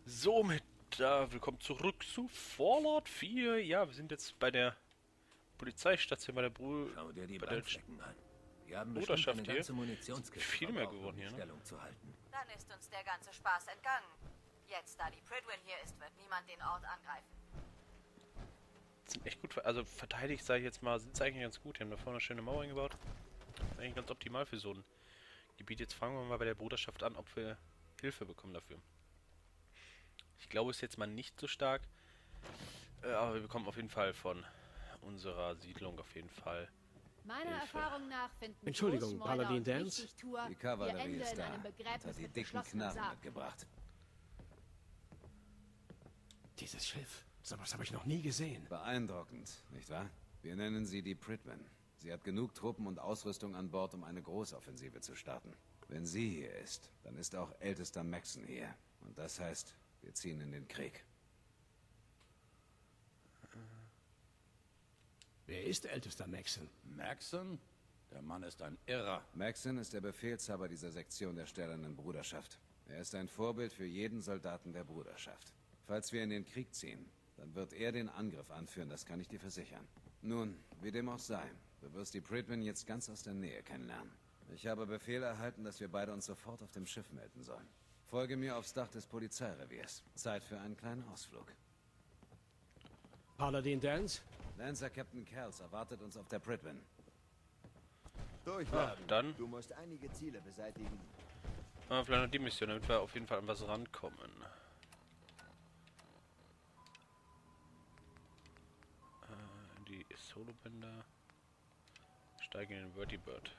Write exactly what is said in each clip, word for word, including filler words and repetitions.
Somit, äh, willkommen zurück zu Fallout vier. Ja, wir sind jetzt bei der Polizeistation, bei der, Bru Schau dir die bei der Brandflecken an. Wir haben bestimmt Bruderschaft eine hier. ganze Ist Munitionskiste viel mehr verbraucht, um geworden die hier, ne? Stellung zu halten. Dann ist uns der ganze Spaß entgangen. Jetzt, da die Pridwin hier ist, wird niemand den Ort angreifen. Sind echt gut, ver also verteidigt, sage ich jetzt mal, sind sie eigentlich ganz gut. Die haben da vorne eine schöne Mauer eingebaut. Ist eigentlich ganz optimal für so ein Gebiet. Jetzt fragen wir mal bei der Bruderschaft an, ob wir Hilfe bekommen dafür. Ich glaube, es ist jetzt mal nicht so stark. Äh, aber wir bekommen auf jeden Fall von unserer Siedlung auf jeden Fall. Meiner Hilfe. Erfahrung nach finden Entschuldigung, Großmäuler Paladin und Dance? Wichtigtuer Die ihr Kavallerie Ende ist in da einem und Begräbnis hat die mit dicken geschlossenem Knarren Sarg. mitgebracht. Dieses Schiff. Sowas habe ich noch nie gesehen. Beeindruckend, nicht wahr? Wir nennen sie die Pridwin. Sie hat genug Truppen und Ausrüstung an Bord, um eine Großoffensive zu starten. Wenn sie hier ist, dann ist auch ältester Maxon hier. Und das heißt, wir ziehen in den Krieg. Wer ist ältester Maxon? Maxon? Der Mann ist ein Irrer. Maxon ist der Befehlshaber dieser Sektion der Stählernen Bruderschaft. Er ist ein Vorbild für jeden Soldaten der Bruderschaft. Falls wir in den Krieg ziehen, dann wird er den Angriff anführen, das kann ich dir versichern. Nun, wie dem auch sei, du wirst die Pridwin jetzt ganz aus der Nähe kennenlernen. Ich habe Befehl erhalten, dass wir beide uns sofort auf dem Schiff melden sollen. Folge mir aufs Dach des Polizeireviers. Zeit für einen kleinen Ausflug. Paladin Dance? Lancer Captain Kells erwartet uns auf der Pridwin. Ah, dann Du musst einige Ziele beseitigen. ah, vielleicht noch die Mission, damit wir auf jeden Fall an was rankommen. Äh, die Solo-Bänder steigen in den Vertibird.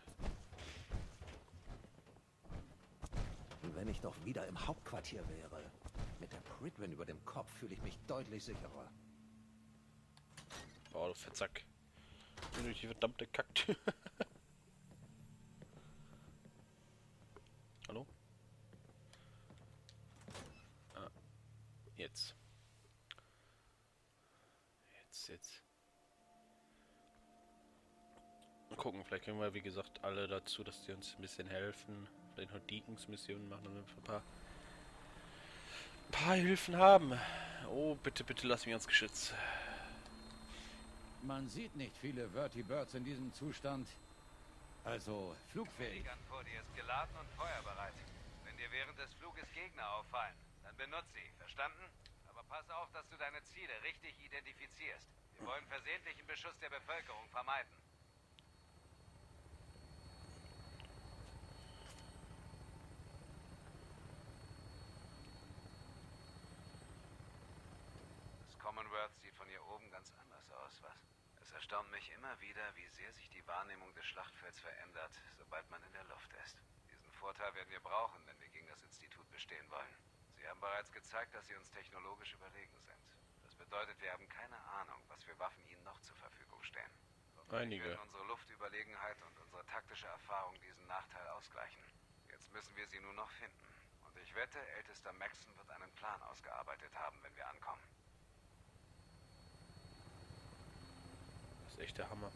Wenn ich doch wieder im Hauptquartier wäre. Mit der Pridwin über dem Kopf fühle ich mich deutlich sicherer. Boah, du Fettsack. Nur durch die verdammte Kacktür. Hallo? Ah, jetzt. Jetzt, jetzt. Mal gucken, vielleicht können wir, wie gesagt, alle dazu, dass die uns ein bisschen helfen. Vielleicht noch Deacons-Missionen machen und ein paar, ein paar Hilfen haben. Oh, bitte, bitte lass mich ans Geschütz. Man sieht nicht viele Vertibirds in diesem Zustand. Also, flugfähig. Gun vor dir ist geladen und feuerbereit. Wenn dir während des Fluges Gegner auffallen, dann benutze sie, verstanden? Aber pass auf, dass du deine Ziele richtig identifizierst. Wir wollen versehentlichen Beschuss der Bevölkerung vermeiden. Das Commonwealth sieht von hier oben ganz anders aus, was? Es erstaunt mich immer wieder, wie sehr sich die Wahrnehmung des Schlachtfelds verändert, sobald man in der Luft ist. Diesen Vorteil werden wir brauchen, wenn wir gegen das Institut bestehen wollen. Sie haben bereits gezeigt, dass sie uns technologisch überlegen sind. Das bedeutet, wir haben keine Ahnung, was für Waffen ihnen noch zur Verfügung stehen. Hoffentlich Einige. werden unsere Luftüberlegenheit und unsere taktische Erfahrung diesen Nachteil ausgleichen. Jetzt müssen wir sie nur noch finden. Und ich wette, ältester Maxon wird einen Plan ausgearbeitet haben, wenn wir ankommen. Das ist echt der Hammer.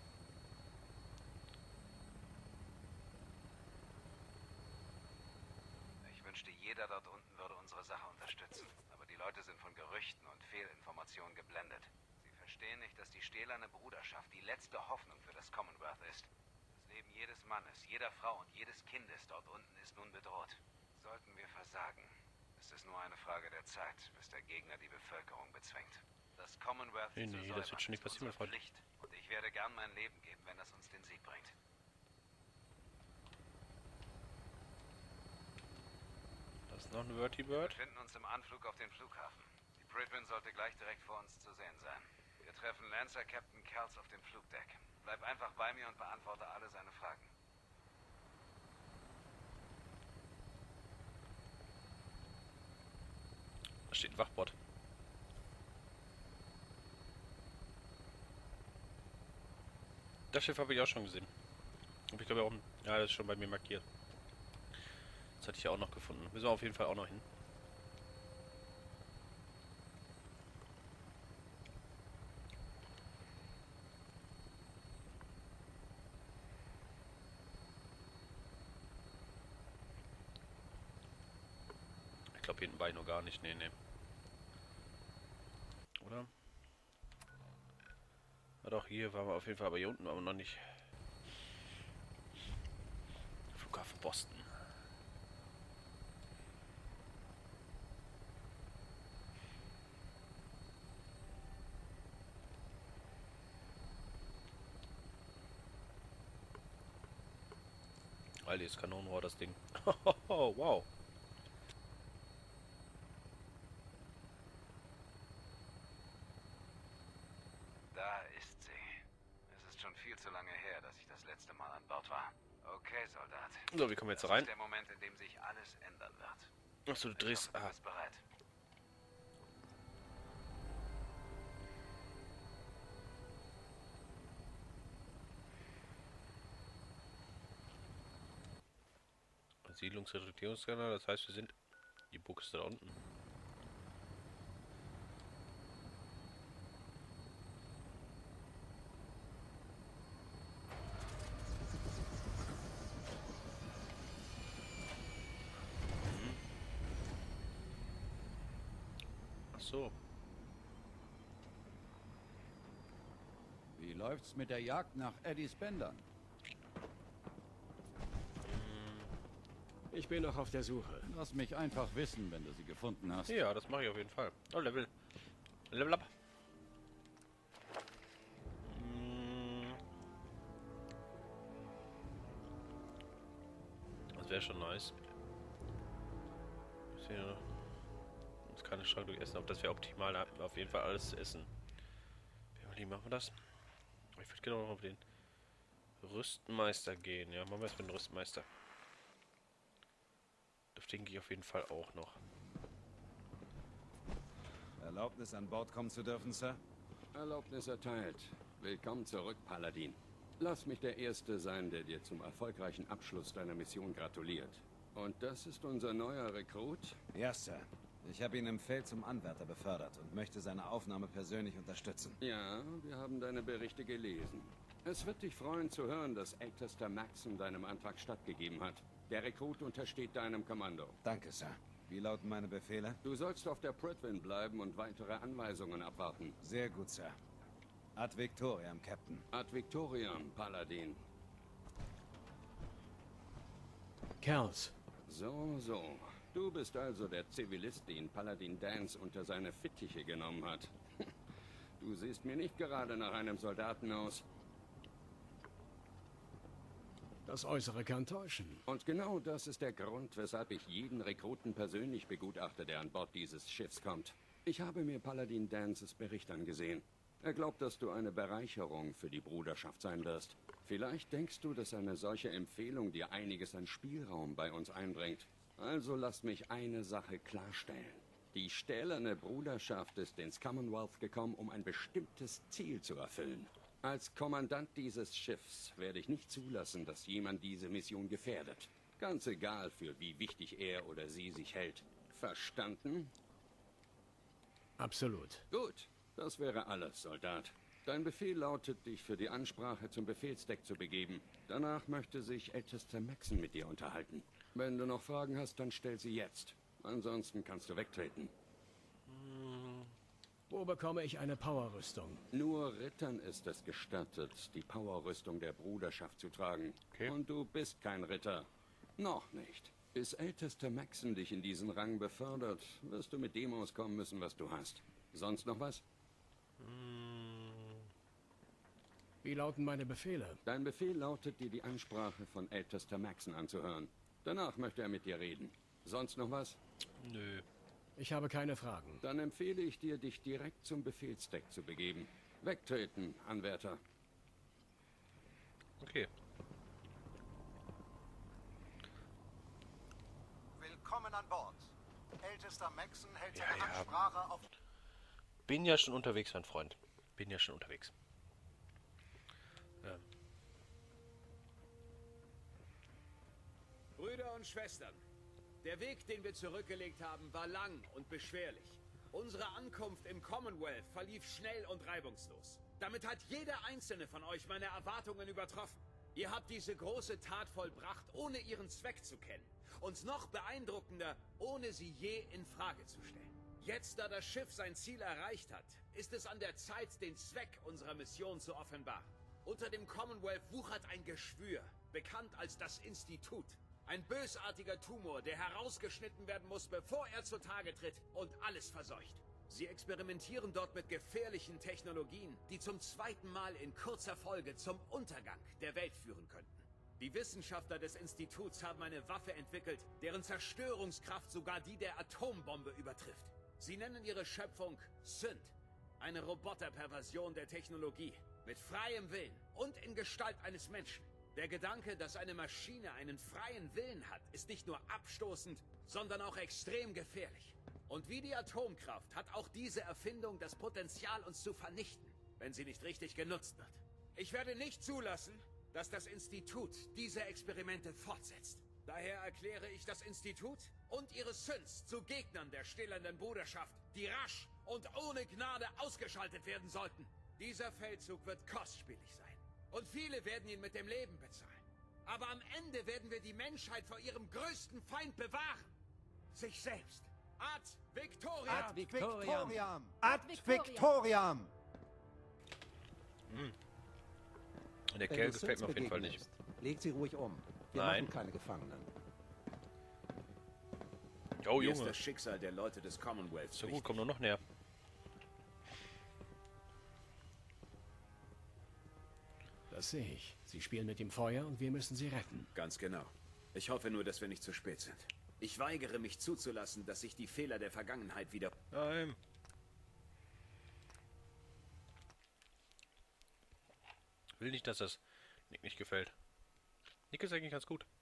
Ich wünschte, jeder dort unten würde unsere Sache unterstützen. Aber die Leute sind von Gerüchten und Fehlinformationen geblendet. Sie verstehen nicht, dass die stählerne Bruderschaft die letzte Hoffnung für das Commonwealth ist. Das Leben jedes Mannes, jeder Frau und jedes Kindes dort unten ist nun bedroht. Sollten wir versagen, ist es nur eine Frage der Zeit, bis der Gegner die Bevölkerung bezwingt. Das Commonwealth Nee, zu nee, säubern das wird schon nicht ist passieren, unsere mein Freund. Pflicht. Und ich werde gern mein Leben geben, wenn das uns den Sieg bringt. Das ist noch ein Wir Vertibird. befinden uns im Anflug auf den Flughafen. Die Pridwin sollte gleich direkt vor uns zu sehen sein. Wir treffen Lancer Captain Kells auf dem Flugdeck. Bleib einfach bei mir und beantworte alle seine Fragen. Da steht ein Wachbord. Das Schiff habe ich auch schon gesehen. Und ich glaube auch, ja, das ist schon bei mir markiert. Das hatte ich ja auch noch gefunden. Müssen wir auf jeden Fall auch noch hin. glaube, hinten war ich noch gar nicht. Nee, nee. Oder? Ja, doch, hier waren wir auf jeden Fall, aber hier unten waren wir noch nicht. Flughafen Boston. Alter, ist Kanonenrohr das Ding. Wow. Da ist sie. Es ist schon viel zu lange her, dass ich das letzte Mal an Bord war. Okay, Soldat. So, wie kommen wir jetzt Das rein? ist der Moment, in dem sich alles ändern wird. Achso, du Ich drehst. hoffe, du Ah. bist bereit. Siedlungsreduzierungsscanner, das heißt, wir sind. Die Burg ist da unten. Mhm. Ach so. Wie läuft's mit der Jagd nach Eddie Spendern? Ich bin noch auf der Suche. Lass mich einfach wissen, wenn du sie gefunden hast. Ja, das mache ich auf jeden Fall. Oh, Level. Level up. Hm. Das wäre schon nice. Ich sehe noch. Uns keine Schrank durch essen, aber das wäre optimal. Da hatten wir auf jeden Fall alles zu essen. Wie machen wir das? Ich würde genau noch auf den Rüstmeister gehen. Ja, machen wir es mit dem Rüstmeister. Das denke ich auf jeden Fall auch noch. Erlaubnis an Bord kommen zu dürfen, Sir? Erlaubnis erteilt. Willkommen zurück, Paladin. Lass mich der Erste sein, der dir zum erfolgreichen Abschluss deiner Mission gratuliert. Und das ist unser neuer Rekrut? Ja, Sir. Ich habe ihn im Feld zum Anwärter befördert und möchte seine Aufnahme persönlich unterstützen. Ja, wir haben deine Berichte gelesen. Es wird dich freuen zu hören, dass Ältester Maxon deinem Antrag stattgegeben hat. Der Rekrut untersteht deinem Kommando. Danke, Sir. Wie lauten meine Befehle? Du sollst auf der Prydwen bleiben und weitere Anweisungen abwarten. Sehr gut, Sir. Ad Victoriam, Captain. Ad Victoriam, Paladin. Kerls. So, so. Du bist also der Zivilist, den Paladin Danse unter seine Fittiche genommen hat. Du siehst mir nicht gerade nach einem Soldaten aus. Das Äußere kann täuschen. Und genau das ist der Grund, weshalb ich jeden Rekruten persönlich begutachte, der an Bord dieses Schiffs kommt. Ich habe mir Paladin Dances Bericht angesehen. Er glaubt, dass du eine Bereicherung für die Bruderschaft sein wirst. Vielleicht denkst du, dass eine solche Empfehlung dir einiges an Spielraum bei uns einbringt. Also lass mich eine Sache klarstellen. Die stählerne Bruderschaft ist ins Commonwealth gekommen, um ein bestimmtes Ziel zu erfüllen. Als Kommandant dieses Schiffs werde ich nicht zulassen, dass jemand diese Mission gefährdet. Ganz egal, für wie wichtig er oder sie sich hält. Verstanden? Absolut. Gut, das wäre alles, Soldat. Dein Befehl lautet, dich für die Ansprache zum Befehlsdeck zu begeben. Danach möchte sich Ältester Maxon mit dir unterhalten. Wenn du noch Fragen hast, dann stell sie jetzt. Ansonsten kannst du wegtreten. Wo bekomme ich eine Powerrüstung? Nur Rittern ist es gestattet, die Powerrüstung der Bruderschaft zu tragen. Okay. Und du bist kein Ritter. Noch nicht. Bis Ältester Maxon dich in diesen Rang befördert, wirst du mit dem auskommen müssen, was du hast. Sonst noch was? Wie lauten meine Befehle? Dein Befehl lautet, dir die Ansprache von Ältester Maxon anzuhören. Danach möchte er mit dir reden. Sonst noch was? Nö. Ich habe keine Fragen. Dann empfehle ich dir, dich direkt zum Befehlsdeck zu begeben. Wegtreten, Anwärter. Okay. Willkommen an Bord. Ältester Maxon hält Ja, seine ja. Ansprache auf... Bin ja schon unterwegs, mein Freund. Bin ja schon unterwegs. Ähm. Brüder und Schwestern, der Weg, den wir zurückgelegt haben, war lang und beschwerlich. Unsere Ankunft im Commonwealth verlief schnell und reibungslos. Damit hat jeder einzelne von euch meine Erwartungen übertroffen. Ihr habt diese große Tat vollbracht, ohne ihren Zweck zu kennen. Und noch beeindruckender, ohne sie je in Frage zu stellen. Jetzt, da das Schiff sein Ziel erreicht hat, ist es an der Zeit, den Zweck unserer Mission zu offenbaren. Unter dem Commonwealth wuchert ein Geschwür, bekannt als das Institut. Ein bösartiger Tumor, der herausgeschnitten werden muss, bevor er zutage tritt und alles verseucht. Sie experimentieren dort mit gefährlichen Technologien, die zum zweiten Mal in kurzer Folge zum Untergang der Welt führen könnten. Die Wissenschaftler des Instituts haben eine Waffe entwickelt, deren Zerstörungskraft sogar die der Atombombe übertrifft. Sie nennen ihre Schöpfung Synth, eine Roboterperversion der Technologie, mit freiem Willen und in Gestalt eines Menschen. Der Gedanke, dass eine Maschine einen freien Willen hat, ist nicht nur abstoßend, sondern auch extrem gefährlich. Und wie die Atomkraft hat auch diese Erfindung das Potenzial, uns zu vernichten, wenn sie nicht richtig genutzt wird. Ich werde nicht zulassen, dass das Institut diese Experimente fortsetzt. Daher erkläre ich das Institut und ihre Synths zu Gegnern der stillenden Bruderschaft, die rasch und ohne Gnade ausgeschaltet werden sollten. Dieser Feldzug wird kostspielig sein. Und viele werden ihn mit dem Leben bezahlen. Aber am Ende werden wir die Menschheit vor ihrem größten Feind bewahren. Sich selbst. Ad Victoriam! Ad Victoriam! Ad Victoriam! Hm. Der Kerl gefällt mir auf jeden Fall nicht. Legt sie ruhig um. Wir Nein. machen keine Gefangenen. Oh, Hier Junge. ist das Schicksal der Leute des Commonwealths. So gut, komm nur noch näher. Das sehe ich. Sie spielen mit dem Feuer und wir müssen sie retten. Ganz genau. Ich hoffe nur, dass wir nicht zu spät sind. Ich weigere mich zuzulassen, dass sich die Fehler der Vergangenheit wieder... Nein. Will nicht, dass das Nick nicht gefällt. Nick ist eigentlich ganz gut.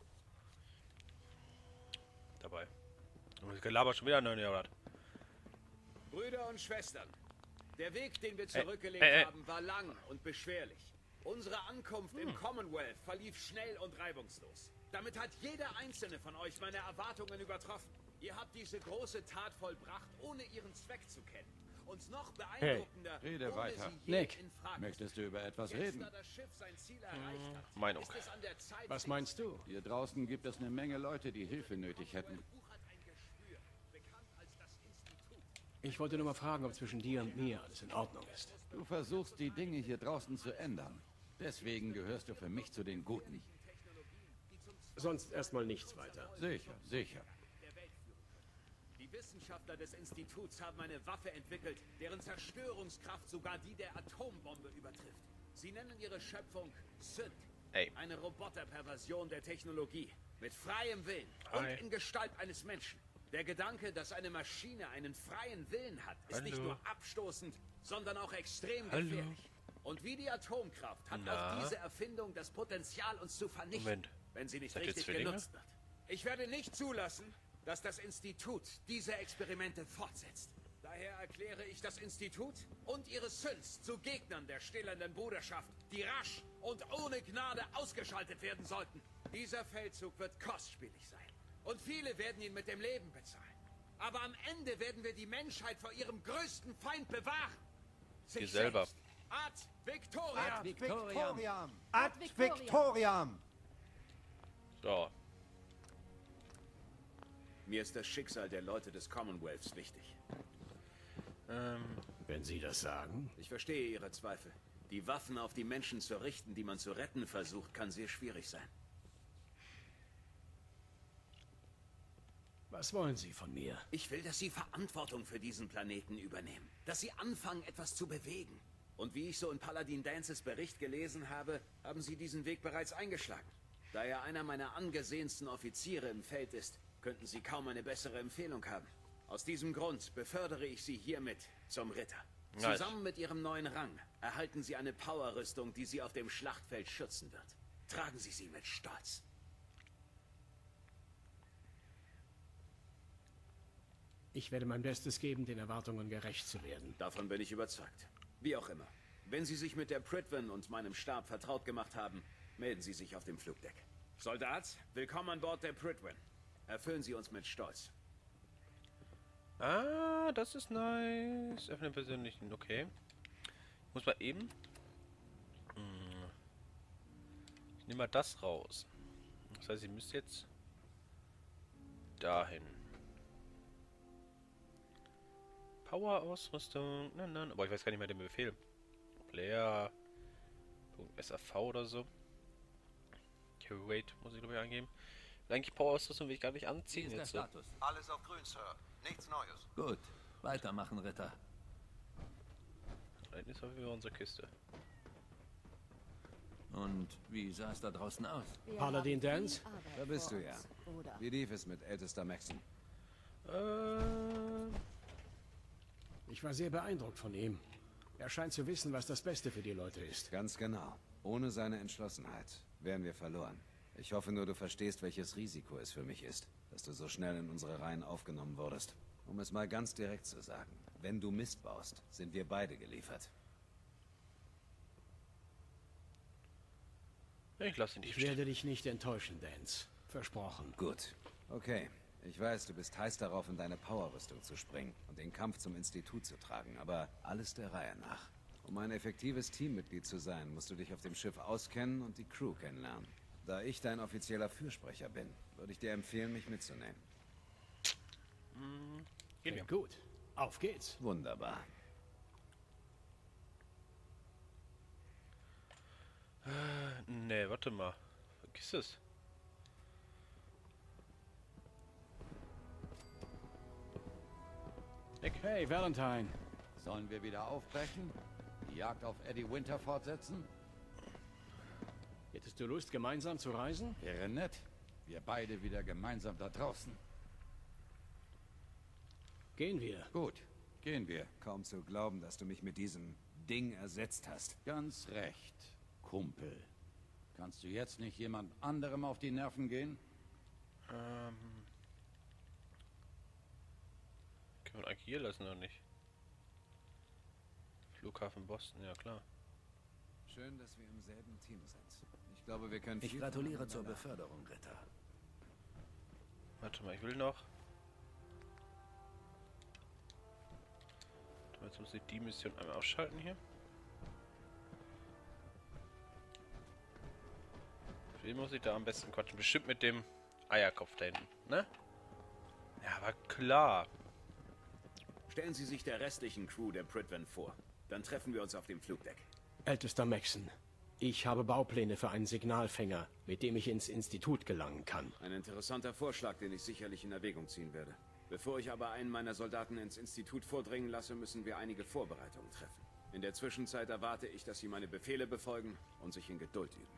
Dabei. Und gelabert schon wieder neun Jahre. Brüder und Schwestern, der Weg, den wir Hey, zurückgelegt hey, hey. haben, war lang und beschwerlich. Unsere Ankunft im Commonwealth verlief schnell und reibungslos. Damit hat jeder einzelne von euch meine Erwartungen übertroffen. Ihr habt diese große Tat vollbracht, ohne ihren Zweck zu kennen. Und noch beeindruckender, Rede ohne weiter. sie je Nick, in Frage Möchtest du über etwas Jetzt, reden? da das Schiff sein Ziel erreicht hat, Meinung. ist es an der Zeit, Was meinst du? Hier draußen gibt es eine Menge Leute, die Hilfe nötig hätten. wuchert ein Geschwür, bekannt als das Institut. Ich wollte nur mal fragen, ob zwischen dir und mir alles in Ordnung ist. Du versuchst, die Dinge hier draußen zu ändern. Deswegen gehörst du für mich zu den Guten. Sonst erstmal nichts weiter. Sicher, sicher. Die Wissenschaftler des Instituts haben eine Waffe entwickelt, deren Zerstörungskraft sogar die der Atombombe übertrifft. Sie nennen ihre Schöpfung Synth, Ey. eine Roboterperversion der Technologie, mit freiem Willen Hi. und in Gestalt eines Menschen. Der Gedanke, dass eine Maschine einen freien Willen hat, ist Hallo. nicht nur abstoßend, sondern auch extrem Hallo. gefährlich. Und wie die Atomkraft hat Na? auch diese Erfindung das Potenzial, uns zu vernichten, Moment. wenn sie nicht Seid ihr richtig Zwillinge? genutzt wird. Ich werde nicht zulassen, dass das Institut diese Experimente fortsetzt. Daher erkläre ich das Institut und ihre Synths zu Gegnern der stillenden Bruderschaft, die rasch und ohne Gnade ausgeschaltet werden sollten. Dieser Feldzug wird kostspielig sein. Und viele werden ihn mit dem Leben bezahlen. Aber am Ende werden wir die Menschheit vor ihrem größten Feind bewahren. Ihr Sich selber. selbst. Ad Victoriam! Ad Victoriam! Ad Victoriam! So. Mir ist das Schicksal der Leute des Commonwealths wichtig. Ähm. Wenn Sie das sagen. Ich verstehe Ihre Zweifel. Die Waffen auf die Menschen zu richten, die man zu retten versucht, kann sehr schwierig sein. Was wollen Sie von mir? Ich will, dass Sie Verantwortung für diesen Planeten übernehmen. Dass Sie anfangen, etwas zu bewegen. Und wie ich so in Paladin Dances Bericht gelesen habe, haben Sie diesen Weg bereits eingeschlagen. Da er einer meiner angesehensten Offiziere im Feld ist, könnten Sie kaum eine bessere Empfehlung haben. Aus diesem Grund befördere ich Sie hiermit zum Ritter. Nice. Zusammen mit Ihrem neuen Rang erhalten Sie eine Powerrüstung, die Sie auf dem Schlachtfeld schützen wird. Tragen Sie sie mit Stolz. Ich werde mein Bestes geben, den Erwartungen gerecht zu werden. Davon bin ich überzeugt. Wie auch immer. Wenn Sie sich mit der Pridwen und meinem Stab vertraut gemacht haben, melden Sie sich auf dem Flugdeck. Soldat, willkommen an Bord der Pridwen. Erfüllen Sie uns mit Stolz. Ah, das ist nice. Öffnen persönlichen, okay. Ich muss mal eben. Hm. Ich nehme mal das raus. Das heißt, ihr müsst jetzt dahin. Power-Ausrüstung. Nein, nein. Aber ich weiß gar nicht mehr den Befehl. Player. .sav oder so. Curate muss ich glaube ich eingeben. Eigentlich Power-Ausrüstung will ich gar nicht anziehen jetzt. So. Alles auf grün, Sir. Nichts Neues. Gut. Weitermachen, Ritter. Da hinten ist auf jeden Fall unsere Kiste. Und wie sah es da draußen aus? Paladin Danse? Da bist du ja. Wie lief es mit ältester Maxon? Äh, ich war sehr beeindruckt von ihm. Er scheint zu wissen, was das Beste für die Leute ist. Ganz genau. Ohne seine Entschlossenheit wären wir verloren. Ich hoffe nur, du verstehst, welches Risiko es für mich ist, dass du so schnell in unsere Reihen aufgenommen wurdest. Um es mal ganz direkt zu sagen, wenn du Mist baust, sind wir beide geliefert. Ich lasse ihn nicht Ich werde dich nicht enttäuschen, Danse. Versprochen. Gut. Okay. Ich weiß, du bist heiß darauf, in deine Powerrüstung zu springen und den Kampf zum Institut zu tragen, aber alles der Reihe nach. Um ein effektives Teammitglied zu sein, musst du dich auf dem Schiff auskennen und die Crew kennenlernen. Da ich dein offizieller Fürsprecher bin, würde ich dir empfehlen, mich mitzunehmen. Mm, gehen wir. Gut. Auf geht's. Wunderbar. Äh, nee, warte mal. Vergiss es. Hey, Valentine. Sollen wir wieder aufbrechen? Die Jagd auf Eddie Winter fortsetzen? Hättest du Lust, gemeinsam zu reisen? Wäre nett. Wir beide wieder gemeinsam da draußen. Gehen wir. Gut, gehen wir. Kaum zu glauben, dass du mich mit diesem Ding ersetzt hast. Ganz recht, Kumpel. Kannst du jetzt nicht jemand anderem auf die Nerven gehen? Ähm... Können wir eigentlich hier lassen oder nicht? Flughafen Boston, ja klar. Schön, dass wir im selben Team sind. Ich glaube, wir können... Ich gratuliere zur Beförderung, Ritter. Warte mal, ich will noch. Jetzt muss ich die Mission einmal ausschalten hier. Wie muss ich da am besten quatschen? Bestimmt mit dem Eierkopf da hinten, ne? Ja, aber klar. Stellen Sie sich der restlichen Crew der Pridwen vor. Dann treffen wir uns auf dem Flugdeck. Ältester Maxon, ich habe Baupläne für einen Signalfänger, mit dem ich ins Institut gelangen kann. Ein interessanter Vorschlag, den ich sicherlich in Erwägung ziehen werde. Bevor ich aber einen meiner Soldaten ins Institut vordringen lasse, müssen wir einige Vorbereitungen treffen. In der Zwischenzeit erwarte ich, dass Sie meine Befehle befolgen und sich in Geduld üben.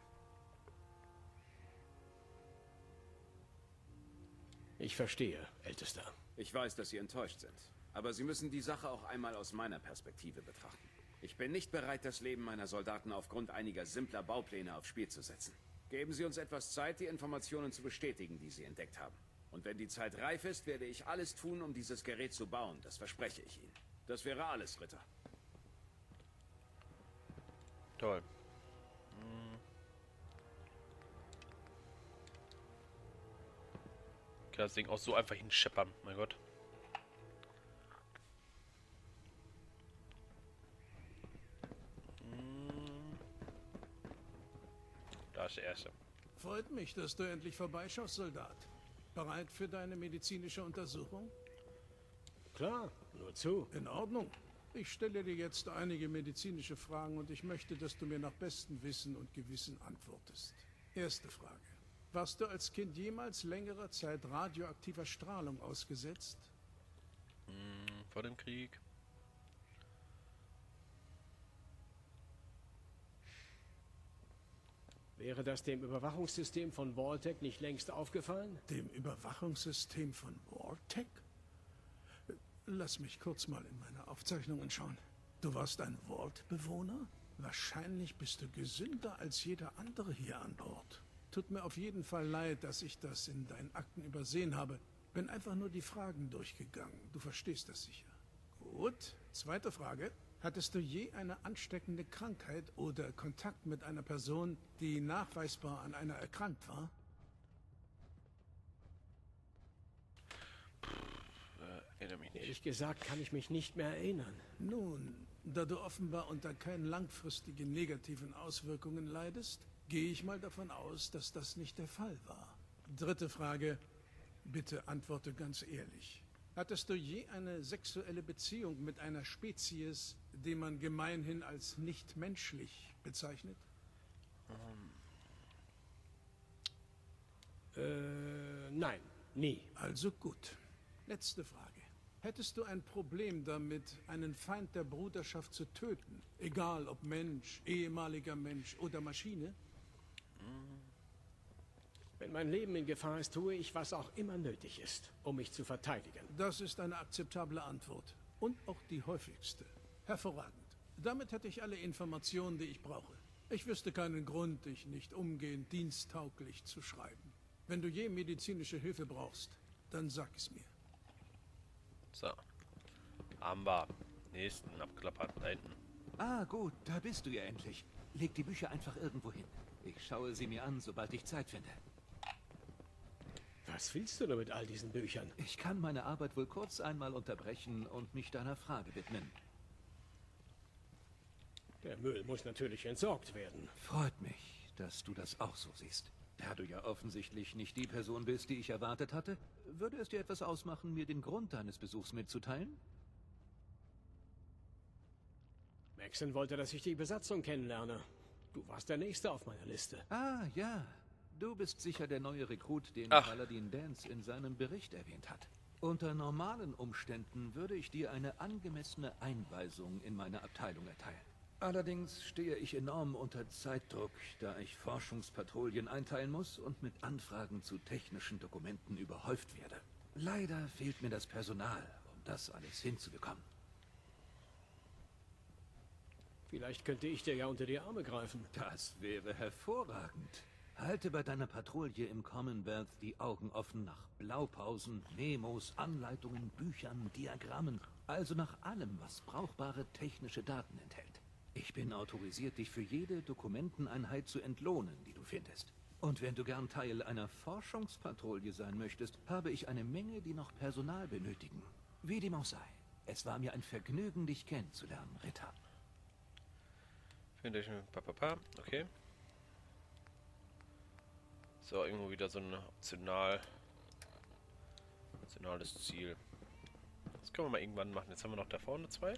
Ich verstehe, Ältester. Ich weiß, dass Sie enttäuscht sind. Aber Sie müssen die Sache auch einmal aus meiner Perspektive betrachten. Ich bin nicht bereit, das Leben meiner Soldaten aufgrund einiger simpler Baupläne aufs Spiel zu setzen. Geben Sie uns etwas Zeit, die Informationen zu bestätigen, die Sie entdeckt haben. Und wenn die Zeit reif ist, werde ich alles tun, um dieses Gerät zu bauen. Das verspreche ich Ihnen. Das wäre alles, Ritter. Toll. Hm. Ich kann das Ding auch so einfach hinscheppern, mein Gott. Da ist der erste. Freut mich, dass du endlich vorbeischaust, Soldat. Bereit für deine medizinische Untersuchung? Klar, nur zu. In Ordnung. Ich stelle dir jetzt einige medizinische Fragen und ich möchte, dass du mir nach bestem Wissen und Gewissen antwortest. Erste Frage. Warst du als Kind jemals längere Zeit radioaktiver Strahlung ausgesetzt? Hm, vor dem Krieg. Wäre das dem Überwachungssystem von Vault-Tec nicht längst aufgefallen? Dem Überwachungssystem von Vault-Tec? Lass mich kurz mal in meine Aufzeichnungen schauen. Du warst ein Vault-Bewohner? Wahrscheinlich bist du gesünder als jeder andere hier an Bord. Tut mir auf jeden Fall leid, dass ich das in deinen Akten übersehen habe. Bin einfach nur die Fragen durchgegangen. Du verstehst das sicher. Gut. Zweite Frage. Hattest du je eine ansteckende Krankheit oder Kontakt mit einer Person, die nachweisbar an einer erkrankt war? Erinnere mich nicht. Ehrlich gesagt kann ich mich nicht mehr erinnern. Nun, da du offenbar unter keinen langfristigen negativen Auswirkungen leidest, gehe ich mal davon aus, dass das nicht der Fall war. Dritte Frage. Bitte antworte ganz ehrlich. Hattest du je eine sexuelle Beziehung mit einer Spezies, die man gemeinhin als nicht menschlich bezeichnet? Um. Äh, nein, nie. Also gut. Letzte Frage. Hättest du ein Problem damit, einen Feind der Bruderschaft zu töten? Egal ob Mensch, ehemaliger Mensch oder Maschine? Wenn mein Leben in Gefahr ist, tue ich, was auch immer nötig ist, um mich zu verteidigen. Das ist eine akzeptable Antwort. Und auch die häufigste. Hervorragend. Damit hätte ich alle Informationen, die ich brauche. Ich wüsste keinen Grund, dich nicht umgehend diensttauglich zu schreiben. Wenn du je medizinische Hilfe brauchst, dann sag es mir. So. Haben wir. Nächsten abklappert. Da hinten. Ah, gut, da bist du ja endlich. Leg die Bücher einfach irgendwo hin. Ich schaue sie mir an, sobald ich Zeit finde. Was willst du denn mit all diesen Büchern? Ich kann meine Arbeit wohl kurz einmal unterbrechen und mich deiner Frage widmen. Der Müll muss natürlich entsorgt werden. Freut mich, dass du das auch so siehst. Da du ja offensichtlich nicht die Person bist, die ich erwartet hatte, würde es dir etwas ausmachen, mir den Grund deines Besuchs mitzuteilen? Maxon wollte, dass ich die Besatzung kennenlerne. Du warst der Nächste auf meiner Liste. Ah, ja. Du bist sicher der neue Rekrut, den Ach. Paladin Danse in seinem Bericht erwähnt hat. Unter normalen Umständen würde ich dir eine angemessene Einweisung in meine Abteilung erteilen. Allerdings stehe ich enorm unter Zeitdruck, da ich Forschungspatrouillen einteilen muss und mit Anfragen zu technischen Dokumenten überhäuft werde. Leider fehlt mir das Personal, um das alles hinzubekommen. Vielleicht könnte ich dir ja unter die Arme greifen. Das wäre hervorragend. Halte bei deiner Patrouille im Commonwealth die Augen offen nach Blaupausen, Memos, Anleitungen, Büchern, Diagrammen, also nach allem, was brauchbare technische Daten enthält. Ich bin autorisiert, dich für jede Dokumenteneinheit zu entlohnen, die du findest. Und wenn du gern Teil einer Forschungspatrouille sein möchtest, habe ich eine Menge, die noch Personal benötigen. Wie dem auch sei. Es war mir ein Vergnügen, dich kennenzulernen, Ritter. Finde ich ein Papapa. Okay. So, irgendwo wieder so ein optional, optionales Ziel. Das können wir mal irgendwann machen. Jetzt haben wir noch da vorne zwei.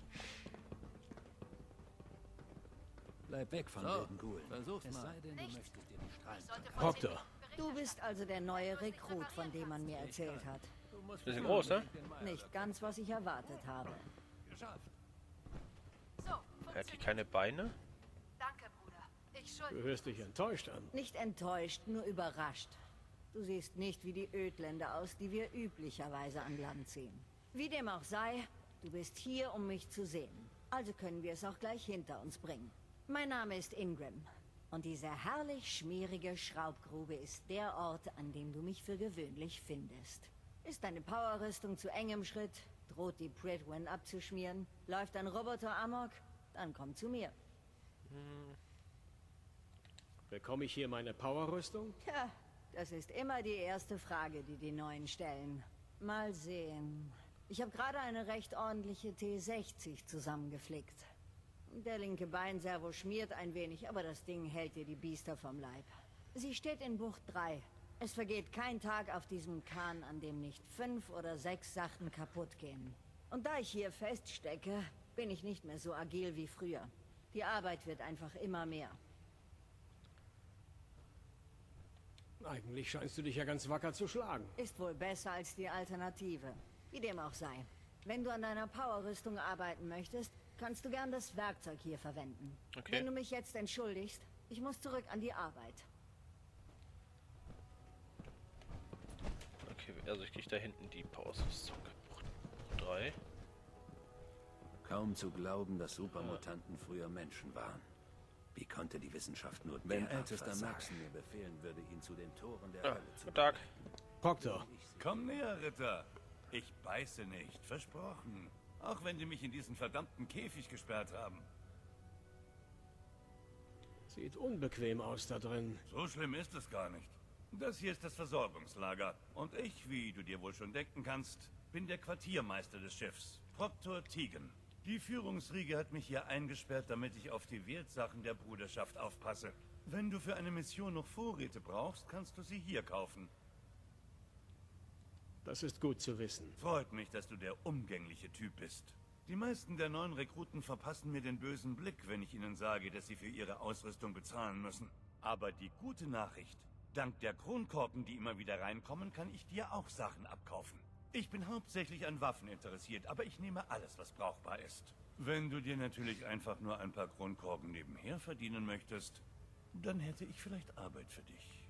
Bleib weg von So, wilden Ghoulen. versuch's Es mal. sei denn, du möchtest dir die Strahlen. Proctor. Du bist also der neue Rekrut, von dem man mir erzählt hat. Bisschen groß, ne? Nicht ganz, was ich erwartet habe. Geschafft. Er hat hier keine Beine. Danke, Bruder. Ich Du hörst dich enttäuscht an. Nicht enttäuscht, nur überrascht. Du siehst nicht wie die Ödländer aus, die wir üblicherweise an Land ziehen. Wie dem auch sei, du bist hier, um mich zu sehen. Also können wir es auch gleich hinter uns bringen. Mein Name ist Ingram. Und diese herrlich schmierige Schraubgrube ist der Ort, an dem du mich für gewöhnlich findest. Ist deine Powerrüstung zu eng im Schritt? Droht die Prydwen abzuschmieren? Läuft ein Roboter amok? Dann komm zu mir. Hm. Bekomme ich hier meine Powerrüstung? Tja, das ist immer die erste Frage, die die Neuen stellen. Mal sehen. Ich habe gerade eine recht ordentliche T sechzig zusammengeflickt. Der linke Beinservo schmiert ein wenig, aber das Ding hält dir die Biester vom Leib. Sie steht in Bucht drei. Es vergeht kein Tag auf diesem Kahn, an dem nicht fünf oder sechs Sachen kaputt gehen. Und da ich hier feststecke, bin ich nicht mehr so agil wie früher. Die Arbeit wird einfach immer mehr. Eigentlich scheinst du dich ja ganz wacker zu schlagen. Ist wohl besser als die Alternative. Wie dem auch sei. Wenn du an deiner Powerrüstung arbeiten möchtest, kannst du gern das Werkzeug hier verwenden. Okay. Wenn du mich jetzt entschuldigst, ich muss zurück an die Arbeit. Okay, also ich kriege da hinten die Power-Rüstung. drei. Kaum zu glauben, dass Supermutanten früher Menschen waren. Wie konnte die Wissenschaft nur Wenn ältester Maxon mir befehlen würde, ihn zu den Toren der Ja, Hölle zu guten Tag. Proctor. Komm näher, Ritter. Ich beiße nicht, versprochen. Auch wenn die mich in diesen verdammten Käfig gesperrt haben. Sieht unbequem aus da drin. So schlimm ist es gar nicht. Das hier ist das Versorgungslager. Und ich, wie du dir wohl schon denken kannst, bin der Quartiermeister des Schiffs, Proctor Tegan. Die Führungsriege hat mich hier eingesperrt, damit ich auf die Wertsachen der Bruderschaft aufpasse. Wenn du für eine Mission noch Vorräte brauchst, kannst du sie hier kaufen. Das ist gut zu wissen. Freut mich, dass du der umgängliche Typ bist. Die meisten der neuen Rekruten verpassen mir den bösen Blick, wenn ich ihnen sage, dass sie für ihre Ausrüstung bezahlen müssen. Aber die gute Nachricht: Dank der Kronkorken, die immer wieder reinkommen, kann ich dir auch Sachen abkaufen. Ich bin hauptsächlich an Waffen interessiert, aber ich nehme alles, was brauchbar ist. Wenn du dir natürlich einfach nur ein paar Kronkorken nebenher verdienen möchtest, dann hätte ich vielleicht Arbeit für dich.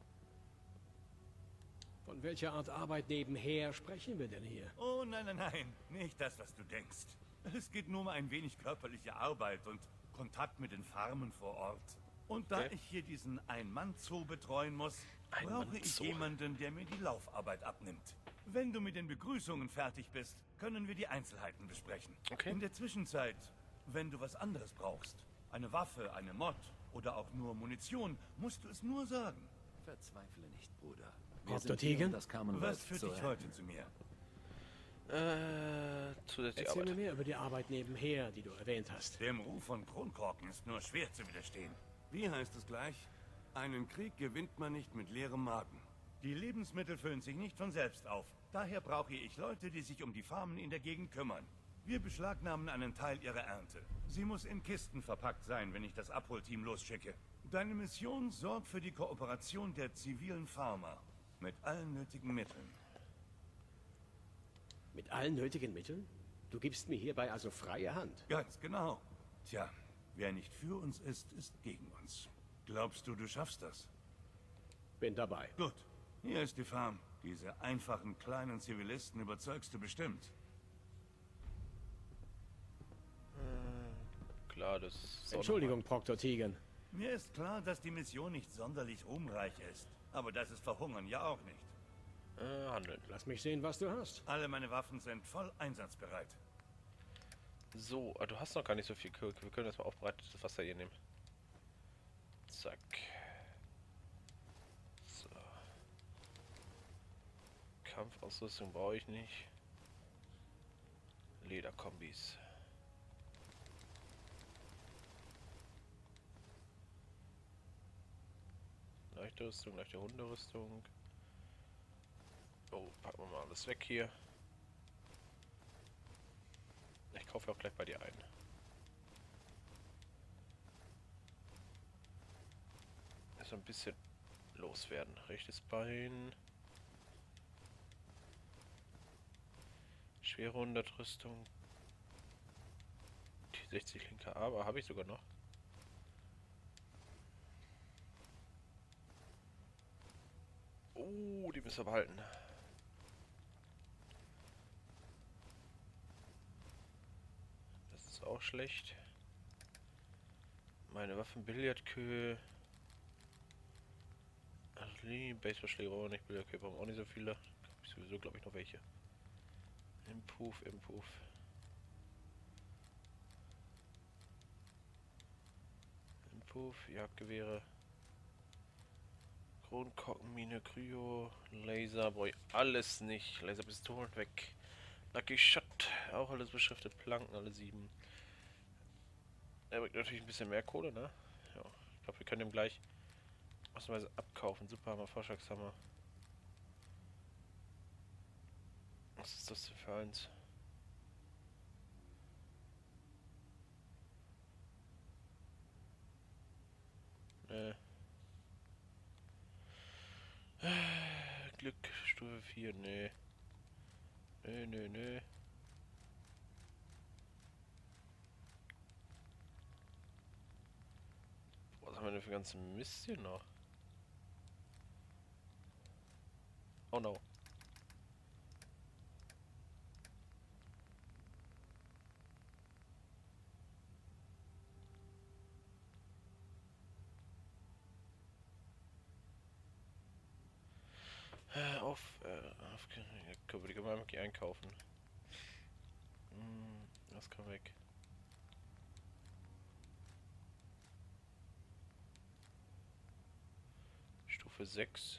Von welcher Art Arbeit nebenher sprechen wir denn hier? Oh nein, nein, nein, nicht das, was du denkst. Es geht nur um ein wenig körperliche Arbeit und Kontakt mit den Farmen vor Ort. Und da okay. ich hier diesen Ein-Mann-Zoo betreuen muss, ein brauche ich jemanden, der mir die Laufarbeit abnimmt. Wenn du mit den Begrüßungen fertig bist, können wir die Einzelheiten besprechen. Okay. In der Zwischenzeit, wenn du was anderes brauchst, eine Waffe, eine Mod oder auch nur Munition, musst du es nur sagen. Verzweifle nicht, Bruder. Doktor Tegan? Was führt dich heute zu mir? Äh, zusätzliche Erzähl Arbeit. mir mehr über die Arbeit nebenher, die du erwähnt hast. Dem Ruf von Kronkorken ist nur schwer zu widerstehen. Wie heißt es gleich? Einen Krieg gewinnt man nicht mit leerem Magen. Die Lebensmittel füllen sich nicht von selbst auf. Daher brauche ich Leute, die sich um die Farmen in der Gegend kümmern. Wir beschlagnahmen einen Teil ihrer Ernte. Sie muss in Kisten verpackt sein, wenn ich das Abholteam losschicke. Deine Mission sorgt für die Kooperation der zivilen Farmer. Mit allen nötigen Mitteln. Mit allen nötigen Mitteln? Du gibst mir hierbei also freie Hand? Ganz genau. Tja, wer nicht für uns ist, ist gegen uns. Glaubst du, du schaffst das? Bin dabei. Gut. Hier ist die Farm. Diese einfachen, kleinen Zivilisten überzeugst du bestimmt. Hm, klar, das ist... Entschuldigung, Doktor Tegan. Mir ist klar, dass die Mission nicht sonderlich ruhmreich ist. Aber das ist Verhungern ja auch nicht. Äh, handeln. Lass mich sehen, was du hast. Alle meine Waffen sind voll einsatzbereit. So, du hast noch gar nicht so viel Kirk. Wir können erstmal aufbereitetes Wasser hier nehmen. Zack. So. Kampfausrüstung brauche ich nicht. Lederkombis. Leichte Rüstung, leichte Hunderüstung. Oh, packen wir mal alles weg hier. Ich kaufe auch gleich bei dir ein. Also ein bisschen loswerden. Rechtes Bein. Schwere hundert Rüstung. Die sechzig linke aber habe ich sogar noch. Oh, die müssen wir behalten. Das ist auch schlecht. Meine Waffen, Billardkö. Artillerie, Baseballschläger auch nicht, Billardkö brauchen auch nicht so viele. Hab ich sowieso, glaube ich, noch welche. Impuff, Impuff. Impuff, Jagdgewehre. Kronkorkenmine, Kryo, Laser, brauche ich alles nicht. Laserpistolen weg. Lucky Shot, auch alles beschriftet. Planken, alle sieben. Er bringt natürlich ein bisschen mehr Kohle, ne? Ja, ich glaube, wir können ihm gleich ausnahmsweise abkaufen. Superhammer, Vorschlagshammer. Was ist das denn für eins? Ne. Glück, Stufe vier, ne. Nö, nö, nö. Was haben wir denn für ganzen Mist hier noch? Oh no. Äh, auf, äh, auf, können wir die Gemeinmagie einkaufen. Hm, das kann weg. Stufe sechs.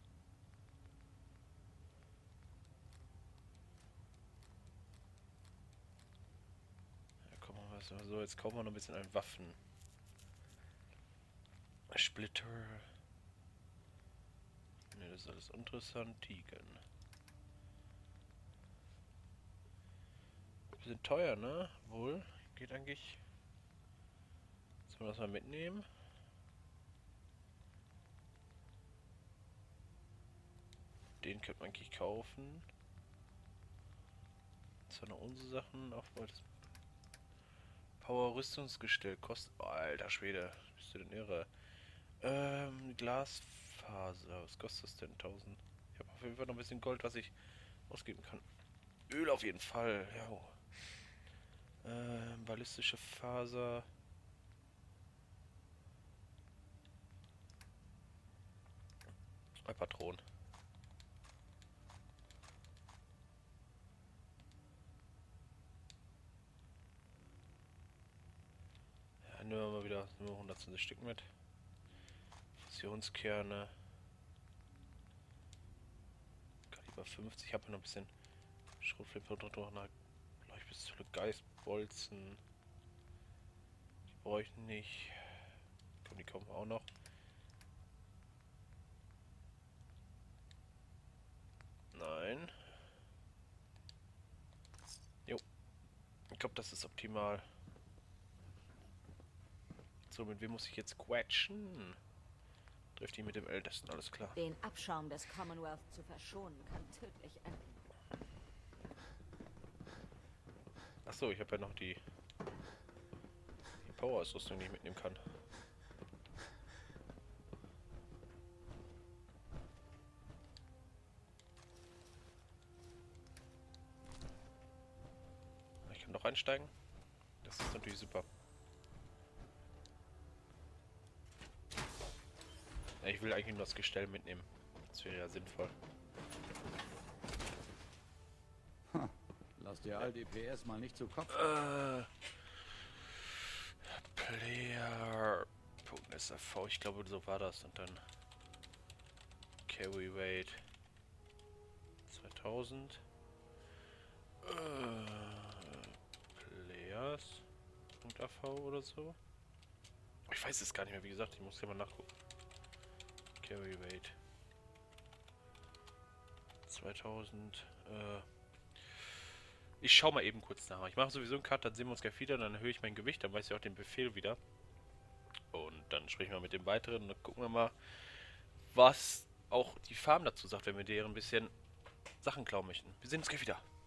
Ja, komm mal was. So, jetzt kaufen wir noch ein bisschen an Waffen. Splitter. Ne, das ist alles interessant. Tigen. Bisschen teuer, ne? Wohl. Geht eigentlich. Sollen wir das mal mitnehmen? Den könnte man eigentlich kaufen. Das waren noch unsere Sachen. Aufbau des Power Rüstungsgestell kostet. Oh, alter Schwede. Bist du denn irre? Ähm, Glasfaser. Was kostet das denn? tausend. Ich habe auf jeden Fall noch ein bisschen Gold, was ich ausgeben kann. Öl auf jeden Fall. Ja. Ähm, ballistische Faser. Ein Patronen. Ja, nehmen wir mal wieder nur hundertzwanzig Stück mit. Fusionskerne. Kaliber fünfzig. Ich habe noch ein bisschen Schrotflinte drunter. Leuchtpistole, Geistbolzen. Die bräuchten nicht. Die kommen auch noch. Nein. Jo. Ich glaube, das ist optimal. So, mit wem muss ich jetzt quatschen? Trifft die mit dem Ältesten, alles klar. Den Abschaum des Commonwealth zu verschonen, kann tödlich enden. Achso, ich habe ja noch die, die Power-Ausrüstung, die ich mitnehmen kann. Ich kann noch einsteigen. Das ist natürlich super. Ja, ich will eigentlich nur das Gestell mitnehmen. Das wäre ja sinnvoll. Ha, lass dir all die P S mal nicht zu Kopf. Äh, Player.srv, ich glaube, so war das. Und dann Carry Weight zweitausend. Äh, Players.av oder so. Ich weiß es gar nicht mehr, wie gesagt, ich muss ja mal nachgucken. Carry Weight zweitausend. Äh, ich schau mal eben kurz nach. Ich mache sowieso einen Cut, dann sehen wir uns gleich wieder, dann erhöhe ich mein Gewicht, dann weiß ich auch den Befehl wieder. Und dann sprechen wir mit dem weiteren und dann gucken wir mal, was auch die Farm dazu sagt, wenn wir deren ein bisschen Sachen klauen möchten. Wir sehen uns gleich wieder.